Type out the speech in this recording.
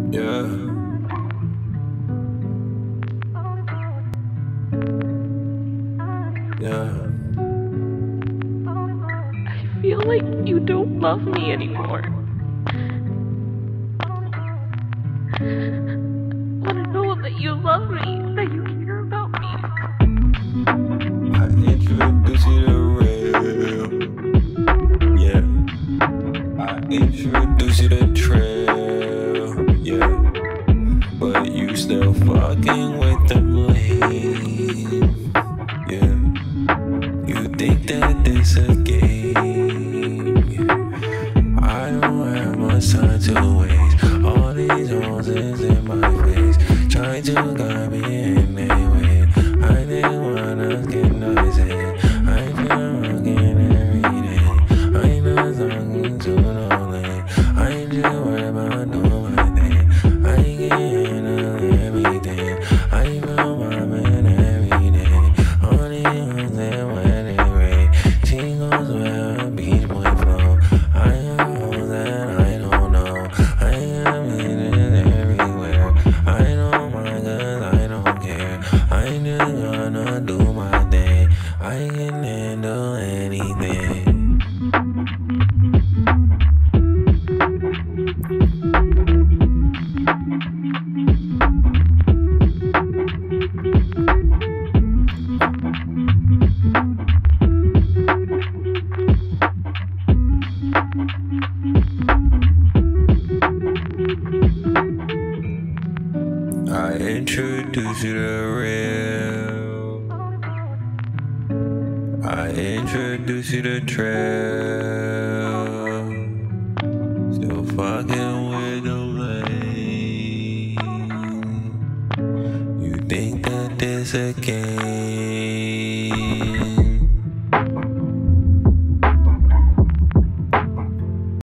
Yeah. Yeah. I feel like you don't love me anymore. I want to know that you love me, that you care about me. I introduce you to real. Yeah. I introduce you to trail. Yeah. But you still fucking with the lame. Yeah. You think that this a game? I don't have much time to waste. All these roses in my face, trying to guide me in their way. I didn't wanna get noisy. I feel rocking every day. I know something too lonely. I just worry about doing my thing. I get into everything. I feel mobbing every day. All these roses when it rain. She goes where a beach boy flow. I am that I don't know. I am in it everywhere. I don't mind cause I don't care. I just wanna do my thing. I can handle anything. I introduce you to real. I introduce you to trail. Still fucking with the lane. You think that this a game?